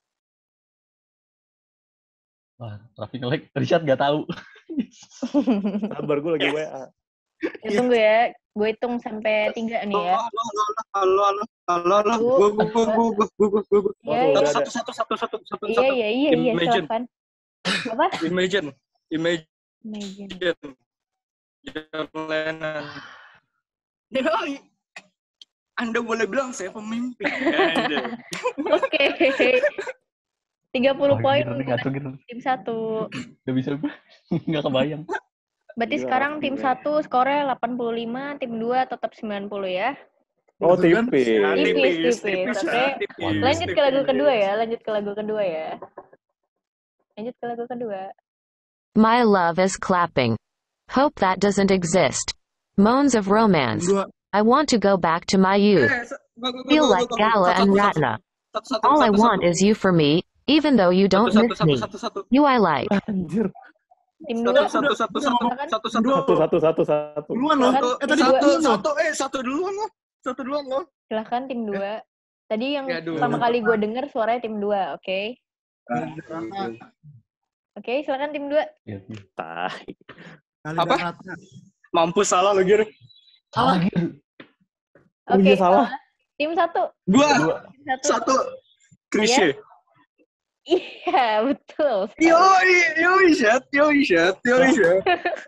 S4: Wah, Raffi nge-lag. Richard nggak tahu.
S1: Sabar, gue lagi W A.
S2: Ya, tunggu ya. Gue hitung sampai tiga nih ya.
S5: Halo, halo, halo, halo, halo,
S2: Satu,
S5: gue, gue, gue, gue, gue, gue, gue, gue,
S2: Iya,
S1: Udah
S2: iya.
S1: ada.
S5: satu, satu, satu, satu, satu,
S2: Iya,
S5: satu.
S2: iya, iya, iya,
S5: Imagine.
S2: silakan. Apa?
S5: Imagine, imagine,
S2: Imagine.
S5: John Lennon. Yoi. Anda boleh bilang saya pemimpin. Anda.
S2: Oke. tiga puluh
S4: Wah,
S2: poin
S4: Gir, ini
S2: untuk
S4: ngaco gitu.
S2: tim satu.
S4: Gak bisa gue. Nggak kebayang.
S2: Berarti
S1: Gila,
S2: sekarang tim
S1: gila.
S2: satu skornya delapan puluh lima, tim dua tetap sembilan puluh ya.
S1: Oh,
S3: Betul kan?
S1: tipis.
S5: Ya,
S2: Tipis,
S5: tipis,
S2: tipis.
S5: tipis,
S2: Oke.
S5: ya, tipis,
S2: Lanjut ke lagu
S5: tipis.
S2: kedua ya, lanjut ke lagu kedua ya. Lanjut ke lagu kedua.
S6: My love is clapping.
S7: Hope that doesn't exist. Moans of romance.
S3: Dua.
S7: I want to go back to my youth.
S5: Eh, sa- gua- gua- gua-
S7: Feel
S5: gua-
S7: like
S5: gua-
S7: Gala
S5: satu,
S7: and
S5: satu,
S7: Ratna.
S5: Satu, satu,
S7: All I
S5: satu,
S7: want
S5: satu.
S7: is you for me, even though you don't
S5: Satu,
S7: miss
S5: satu,
S7: me.
S5: satu, satu, satu.
S7: You I like.
S1: Anjir.
S2: Tim
S5: Satu,
S2: dua.
S5: satu, satu, satu,
S2: Silakan.
S5: satu, satu.
S3: Dua.
S1: Satu, satu, satu, satu.
S3: Duluan loh.
S2: Silakan.
S3: Eh tadi
S2: Dua.
S5: Satu,
S3: duluan loh.
S5: satu, eh satu duluan loh. Satu duluan loh.
S2: Silahkan tim dua. Tadi yang
S5: Ya, aduh.
S2: pertama kali gue denger suaranya tim dua, oke?
S3: Ratna.
S2: Oke, silakan tim dua.
S1: Tai.
S3: Kali
S5: Apa?
S3: Ratna.
S5: Mampus salah lo, Gir.
S4: Salah gitu.
S1: Oh
S2: Oke,
S1: iya, salah.
S2: tim satu.
S5: Gua
S2: Tim satu.
S5: satu. Krisye.
S2: Iya, betul.
S5: Yoi, yoi, Shat, yoi, Shat, yoi, Shat.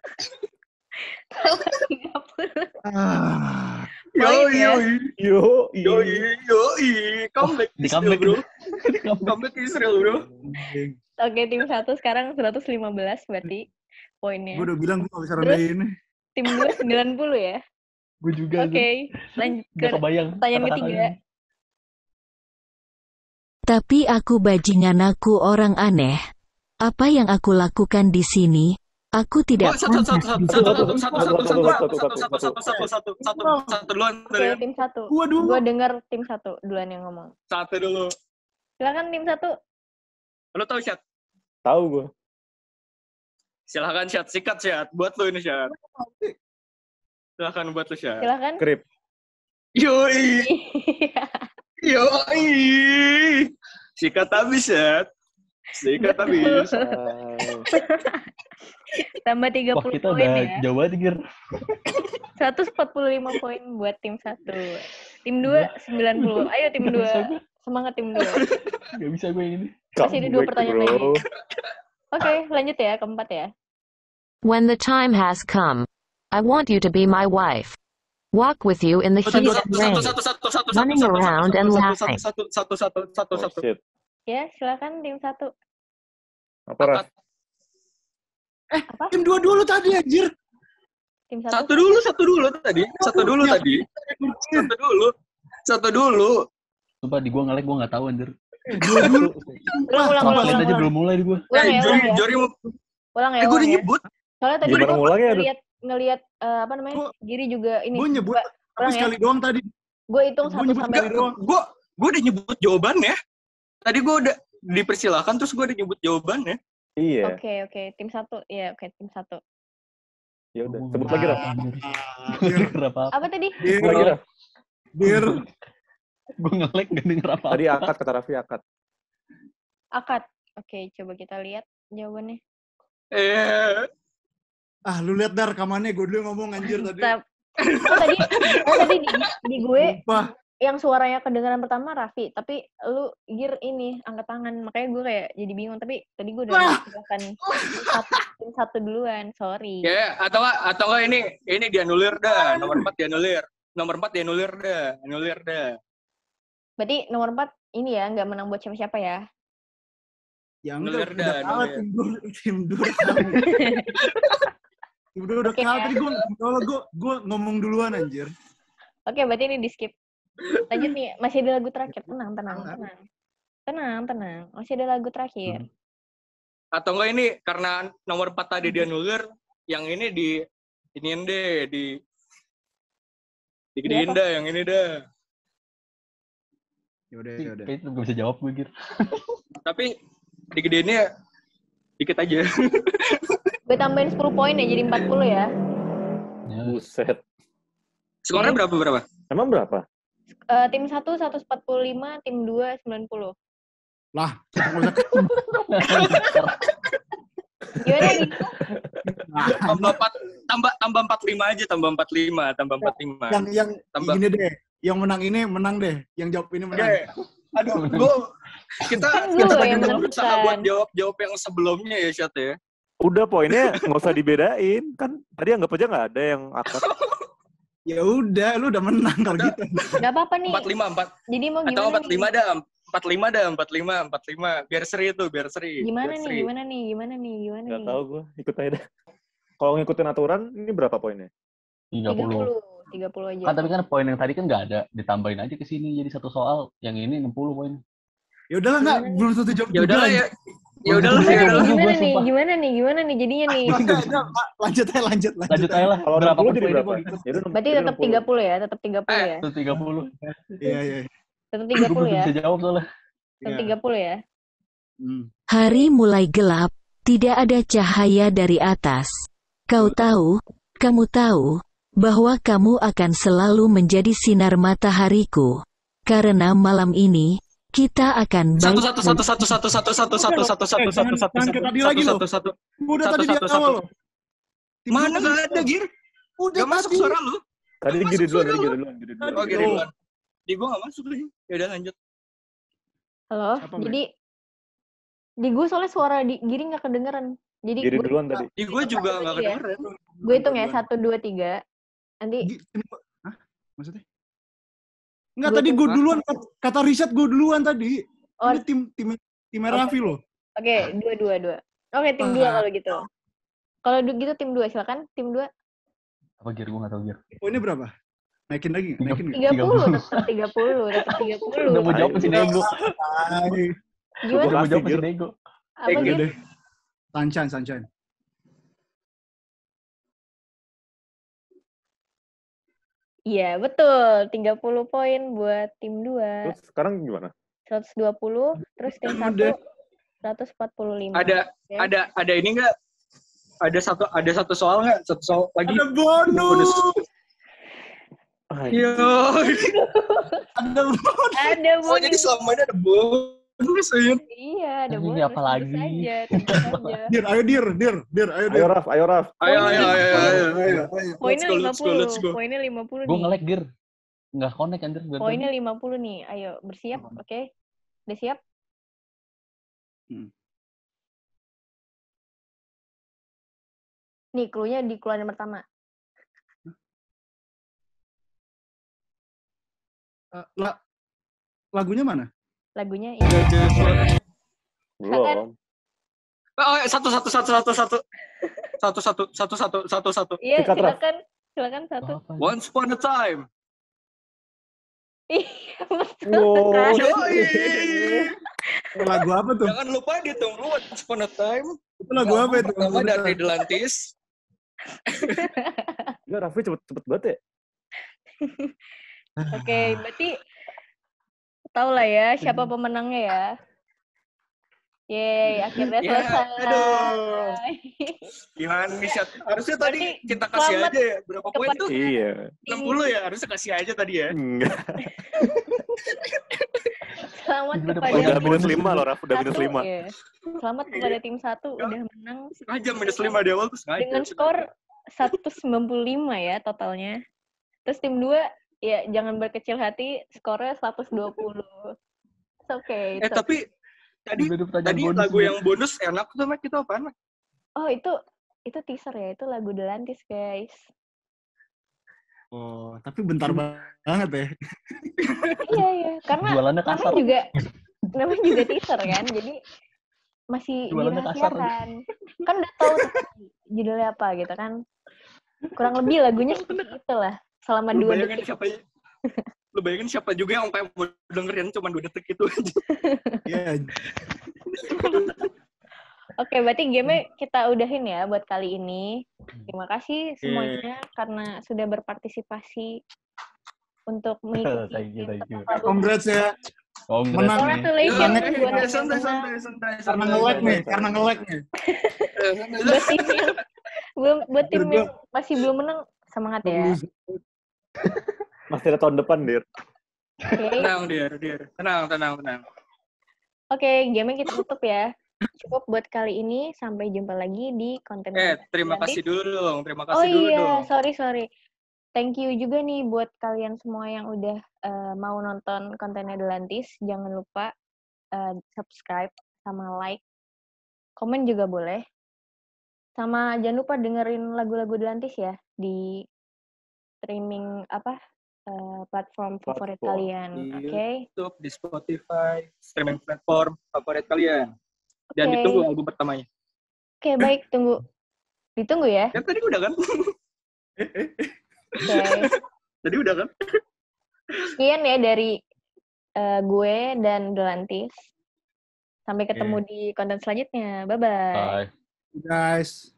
S2: tiga puluh.
S3: Ah.
S2: Poin
S5: Yoi,
S2: ya.
S5: yoi.
S1: Yo,
S5: Yoi, yoi. Comeback
S4: Di
S5: Israel,
S4: comeback
S5: bro.
S4: Di comeback.
S5: Comeback Israel, bro.
S2: Oke, tim satu sekarang seratus lima belas berarti poinnya.
S3: Gue udah bilang gue gak bisa
S2: Terus?
S3: rendahin ini.
S2: Tim dua sembilan puluh ya.
S4: Gue juga.
S2: Oke, lanjut ke
S4: Gak kebayang.
S2: pertanyaan
S4: kata-katanya.
S2: ketiga.
S6: Tapi aku bajingan aku orang aneh. Apa yang aku lakukan di sini? Aku
S5: Oh,
S6: tidak
S5: satu, satu,
S6: pantas
S5: satu,
S6: di
S5: satu, satu, satu, satu, satu, satu, satu, satu, satu, satu, satu, satu, satu duluan
S2: Oke,
S5: dari
S2: tim satu.
S3: Gua dulu.
S2: Gue denger tim satu duluan yang ngomong.
S5: satu dulu.
S2: Silakan tim satu.
S5: Lo tau, Shat?
S1: tahu gue.
S5: Silahkan, Shat. Sikat, Shat. Buat lo ini, Shat. Silahkan buat lo, Shat.
S2: Silakan.
S1: Krip.
S5: Yoi, yoi. Sikat habis, Shat. Sikat habis.
S2: Tambah tiga
S4: Wah,
S2: puluh
S4: kita
S2: poin
S4: udah
S2: ya.
S4: jauh banget, Gir.
S2: seratus empat puluh lima poin buat tim satu. Tim dua sembilan puluh. Ayo tim
S4: Gak bisa
S2: dua.
S4: gue.
S2: Semangat tim dua.
S4: Gak bisa gue yang ini.
S2: Masih ada dua
S1: Comeback,
S2: pertanyaan
S1: bro.
S2: lagi. Oke, lanjut ya keempat ya.
S7: When the time has come, I want you to be my wife. Walk with you in the heat and
S5: Satu,
S7: rain.
S5: satu, satu, satu, satu,
S7: Running
S5: satu,
S7: around
S5: satu,
S7: and
S5: satu,
S7: laughing.
S5: satu, satu, satu, satu,
S1: Oh,
S5: satu.
S1: shit.
S2: Ya, silakan tim satu.
S1: Apa, Ras?
S2: Apa?
S3: Tim dua dulu tadi anjir.
S2: Tim
S5: Satu
S2: satu.
S5: dulu, satu dulu tadi. Satu dulu tadi. Satu dulu. Satu dulu.
S4: Sumpah di gue nge-lag, gue gak tau anjir.
S3: Dua dulu.
S2: Ulang, ulang, ulang,
S4: Translate
S2: ulang,
S4: aja
S2: ulang.
S4: belum mulai di gue.
S2: Ulang
S5: Eh,
S2: ya,
S5: Jori,
S2: ulang ya.
S5: Jori mau...
S2: Ulang ya,
S5: Eh, gue
S2: ulang
S5: udah
S2: ya.
S5: nyebut.
S2: Soalnya tadi
S1: Gimana
S2: gue
S1: ngulangnya, aduh?
S2: ngeliat, ngeliat eh, apa namanya,
S3: Gua-
S2: Giri juga ini.
S3: Gue nyebut.
S2: Gua-
S3: Tapi
S2: ulang ya.
S3: sekali doang tadi.
S2: Gue hitung
S3: Gua
S2: satu
S3: nyebut
S2: sampai...
S3: sekali doang.
S5: Gue gue udah nyebut jawabannya. Tadi gue udah dipersilakan, terus gue udah nyebut jawabannya.
S1: Iya.
S2: Oke, oke. Tim satu. Iya, oke. Tim satu.
S1: Ya udah, sebut lagi, Ras.
S3: Dir,
S4: Kenapa?
S2: Apa tadi?
S3: dir,
S1: Sebut lagi, Ras.
S3: dir.
S4: Gue nge-lag gak denger apa-apa.
S1: Tadi akad, kata Raffi, akad.
S2: Akad. Oke, coba kita lihat jawabannya.
S5: Eh,
S3: Ah, lu lihat dar rekamannya gue dulu ngomong anjir tadi.
S2: Tap. Oh, tadi, oh, tadi di, di gue
S3: Sumpah.
S2: yang suaranya kedengaran pertama Raffi, tapi lu Gir ini angkat tangan, makanya gue kayak jadi bingung. Tapi tadi gue udah
S3: Wah.
S2: silakan tim satu, tim satu duluan, sorry.
S5: ya, atau nggak, atau nggak ini, ini dianulir dah. Nomor empat dianulir. Nomor empat dianulir dah. Anulir dah.
S2: Berarti nomor empat ini ya nggak menang buat siapa-siapa ya?
S3: Ya
S5: Nulir
S3: enggak, udah
S5: dah,
S3: kalah
S5: nulir.
S3: tim dua. Tim dua udah kalah. Tim dua udah
S2: Oke,
S3: kalah.
S2: ya.
S3: Tadi gue, kalau gue, gue ngomong duluan anjir.
S2: Oke, berarti ini di skip. Lanjut nih, masih ada lagu terakhir. Tenang, tenang, tenang. Tenang, tenang. Masih ada lagu terakhir.
S5: Atau nggak ini, karena nomor empat tadi dianulir, yang ini di, iniin deh, di, digedein
S2: Di apa?
S5: dah, yang ini dah.
S3: Ya udah, ya udah.
S4: Kayaknya gak bisa jawab gue, Gir.
S5: Tapi, digedeinnya dikit aja.
S2: Gue tambahin sepuluh poin ya, jadi empat puluh ya.
S4: Ya.
S1: Buset.
S5: Skornya berapa berapa?
S1: Emang berapa?
S2: Eh, tim satu seratus empat puluh lima, tim dua sembilan puluh.
S3: Lah, nggak usah.
S2: Gimana nih?
S5: Tambah empat, tambah tambah empat lima aja, tambah empat lima, tambah empat lima.
S3: yang yang
S5: Tambah.
S3: gini deh. Yang menang ini menang deh. Yang jawab ini menang.
S5: Oke. Aduh, gua kita
S2: Kan lu
S5: kita
S2: yang
S5: lagi
S2: menentukan.
S5: berusaha buat jawab jawab yang sebelumnya ya, Syat ya.
S1: Udah, poinnya nggak usah dibedain. Kan tadi anggap aja nggak ada yang akad.
S3: Ya udah, lu udah menang kalau
S5: Ada.
S3: gitu.
S2: Gak apa-apa nih.
S5: Empat lima empat
S2: Jadi mau
S5: atau
S2: gimana
S5: empat lima
S2: nih?
S5: dah, empat lima dah, empat lima, empat lima. Biar seri itu, biar seri.
S2: Gimana
S5: biar
S2: nih?
S5: seri.
S2: Gimana nih? Gimana nih? Gimana
S1: Nggak
S2: nih?
S1: tahu gue, ikut aja dah. Kalau ngikutin aturan, ini berapa poinnya?
S4: tiga
S2: tiga
S4: puluh.
S2: puluh. tiga puluh aja.
S4: Kan tapi kan poin yang tadi kan nggak ada, ditambahin aja ke sini jadi satu soal. Yang ini enam puluh poin.
S3: Ya udahlah enggak,
S2: Gimana nih?
S3: belum satu jawab
S5: Ya
S3: juga.
S5: udahlah ya. Ya udahlah,
S2: Gimana
S5: ya
S2: nih,
S5: udahlah.
S2: gimana
S4: Gua
S2: nih,
S4: sumpah.
S2: gimana nih, gimana nih jadinya nih.
S3: Udah, udah, Pak. Lanjut aja, lanjut, lanjut.
S4: Lanjut aja lah.
S1: Kalau enam
S4: Berapa
S1: puluh
S4: pun
S1: jadi
S4: poinnya
S1: berapa?
S4: gue ikut.
S1: Jadi enam-
S2: Berarti
S1: jadi
S2: tetap
S1: enam puluh.
S2: tiga puluh ya, tetap tiga puluh
S5: Eh.
S2: ya.
S4: Itu tiga puluh.
S3: Iya, iya.
S2: Tetap tiga
S4: Gue
S2: puluh
S4: belum
S2: ya.
S4: bisa jawab soalnya.
S2: Tetap
S3: Iya.
S2: tiga puluh ya.
S3: Hmm.
S6: Hari mulai gelap, tidak ada cahaya dari atas. Kau tahu, kamu tahu, bahwa kamu akan selalu menjadi sinar matahariku. Karena malam ini, kita akan
S5: Satu
S6: baik
S5: satu satu satu satu satu satu satu satu satu
S3: Eh,
S5: satu
S3: jangan-
S5: satu
S3: jangan kayak tadi lagi
S5: satu
S3: loh.
S5: satu.
S3: Udah
S5: Satu,
S3: tadi di
S5: satu,
S3: awal
S5: satu.
S3: loh. Tim
S5: Mana
S3: dua
S5: nggak
S3: tadi.
S5: ada Gir?
S3: Udah
S5: Gak masuk
S3: tadi.
S5: suara lu.
S1: Tadi
S5: Masuk
S1: gini duluan,
S5: suara
S1: tadi
S5: lu.
S1: gini duluan, gini duluan.
S5: Oh, Giri
S3: Loh.
S5: duluan. Di gua nggak masuk lagi. Ya udah lanjut.
S2: Halo,
S3: Siapa,
S2: jadi di gue soalnya suara di Giri nggak kedengeran. Jadi
S1: Gini
S2: gue,
S1: duluan tadi.
S5: Di gua juga nggak
S2: Iya.
S5: kedengeran.
S2: gue hitung ya satu dua tiga. Nanti
S3: Gi- tim gua- Hah? Maksudnya? Enggak,
S2: Gua
S3: tadi
S2: tuh-
S3: gue duluan. Kata- Kata riset gue duluan tadi.
S2: Oh.
S3: Ini tim tim tim Raffi loh.
S2: oke dua dua dua. Oke tim dua
S3: Ah.
S2: kalau gitu. Kalau du- gitu tim dua silakan tim dua.
S4: Apa Gir? Gue nggak tahu Gir.
S3: Poinnya berapa? Naikin lagi nggak? Naikin nggak?
S2: Tiga puluh
S4: tiga puluh.
S2: tetap tiga puluh tetap tiga puluh.
S4: Udah mau jawab
S1: Ayo.
S4: si Nego.
S3: Ay,
S2: Gimana?
S4: Udah mau
S1: kasih,
S4: jawab si
S1: Gir.
S4: Nego.
S2: Apa
S3: Oke
S2: gitu?
S3: deh. Sunshine, sunshine.
S2: Iya betul tiga puluh poin buat tim dua.
S1: Terus sekarang gimana?
S2: seratus dua puluh terus tim
S3: Udah.
S2: satu seratus empat puluh lima.
S5: Ada
S2: Oke.
S5: ada ada ini nggak? Ada satu ada satu soal nggak? Satu soal lagi.
S3: Ada bonus.
S1: Ah,
S5: Yo.
S3: Ada bonus.
S2: Ada
S5: Oh jadi
S2: bonus.
S5: selama ini ada bonus ya?
S2: Iya ada
S4: Ini
S2: bonus.
S4: apa
S2: tentu
S4: lagi?
S2: saja, tentu saja.
S3: Dir, ayo dir, dir, dir, ayo dir.
S1: Ayo Raf, ayo Raf.
S5: Ayo ayo ayo ayo ayo. ayo.
S2: Poinnya lima
S5: Let's go,
S2: puluh.
S5: let's go.
S2: Poinnya lima puluh
S4: Gue
S2: nih.
S4: nge-lag Gir. Nggak connect anjir. dari
S2: Poinnya
S4: tadi.
S2: lima puluh nih. Ayo bersiap, oke? Udah siap?
S3: Hmm.
S2: Nih, clue-nya di keluaran pertama.
S3: Eh, la- lagunya mana?
S2: Lagunya ini.
S1: Belum.
S5: Oh satu satu satu satu satu satu satu satu satu satu satu.
S2: Iya,
S1: Sikat, Raf.
S2: silakan. Silakan satu.
S4: Apa?
S5: Once upon a time.
S2: Iya, betul
S1: Wow.
S2: sekali.
S5: Yoi.
S3: Eh, lagu apa tuh?
S5: Jangan lupa ditunggu Once upon a time.
S3: Itu lagu apa itu?
S5: Pertama dari Delantis.
S1: Enggak, Raffi cepet cepet banget ya.
S2: Oke, berarti tahu lah ya siapa pemenangnya ya. Yeay, akhirnya
S5: Ya,
S2: selesai.
S5: aduh. Gimana nih, Syat? Harusnya tadi
S2: Berarti
S5: kita kasih
S2: selamat
S5: aja ya. Berapa poin tuh?
S1: Iya.
S5: enam puluh ya? Harusnya kasih aja tadi ya.
S1: Enggak.
S2: Selamat
S4: Gimana
S2: kepada
S1: Udah
S4: Poin
S1: minus
S4: bonus
S1: lima
S4: itu.
S1: loh Raf, udah minus
S2: satu,
S1: lima.
S2: ya. Selamat kepada tim satu udah menang
S5: Sengaja minus lima di awal tuh sengaja.
S2: dengan skor seratus sembilan puluh lima ya totalnya. Terus tim dua ya jangan berkecil hati, skornya seratus dua puluh. It's okay.
S5: Eh
S2: it's
S5: tapi tadi
S4: Udah ada pertanyaan
S5: tadi
S4: bonus
S5: lagu
S4: nih.
S5: yang bonus enak tuh Mak, itu apaan Mak?
S2: Oh itu itu teaser ya, itu lagu Delantis guys.
S3: Oh, tapi bentar banget ya.
S2: Iya iya, karena
S4: Jualannya
S2: namanya
S4: kasar.
S2: juga namanya juga teaser kan, jadi masih
S4: Jualannya kasar.
S2: dirahasiakan. Kan udah tahu tuh judulnya apa gitu kan. Kurang lebih lagunya seperti itulah selama
S5: Lu
S2: dua
S5: bayangin
S2: detik.
S5: siapa Lu bayangin siapa juga yang kayak mau dengerin cuma dua detik itu aja.
S3: Iya.
S2: Oke, berarti game kita udahin ya buat kali ini. Terima kasih semuanya karena sudah berpartisipasi untuk mengikuti
S4: Thank you,
S2: game
S4: thank you.
S2: tebak lagu.
S3: Congrats ya.
S4: Congrats
S3: Menang.
S4: nih.
S2: Congratulations
S5: Eh,
S2: buat
S5: eh,
S2: yang
S5: santai,
S2: menang.
S5: santai, santai,
S3: Karena
S5: santai.
S3: nge-lag nih, karena nge-lag nih.
S5: Eh, santai,
S2: Buat
S5: santai.
S2: tim yang belum buat tim yang masih belum menang, semangat ya.
S1: Masih ada tahun depan, Dir.
S2: Oke,
S5: Tenang, Dir, Dir. Tenang, tenang, tenang.
S2: oke, game kita tutup ya. Cukup buat kali ini. Sampai jumpa lagi di konten.
S5: Eh, terima
S2: nanti.
S5: kasih dulu dong. Terima kasih
S2: Oh
S5: dulu
S2: iya,
S5: dong.
S2: sorry sorry. Thank you juga nih buat kalian semua yang udah eh, mau nonton kontennya Delantis. Jangan lupa eh, subscribe sama like, komen juga boleh. Sama jangan lupa dengerin lagu-lagu Delantis ya di streaming apa eh, platform favorit
S1: Platform.
S2: kalian.
S5: Iya.
S2: Oke.
S5: YouTube, di Spotify, streaming platform favorit kalian. Dan
S2: Oke.
S5: ditunggu album pertamanya.
S2: Oke, baik, tunggu. Ditunggu ya.
S5: Ya tadi udah kan?
S2: Oke.
S5: Tadi udah kan?
S2: Sekian ya dari eh, gue dan Delantis. Sampai ketemu
S3: Oke.
S2: di konten selanjutnya. Bye-bye.
S4: Bye.
S3: Guys.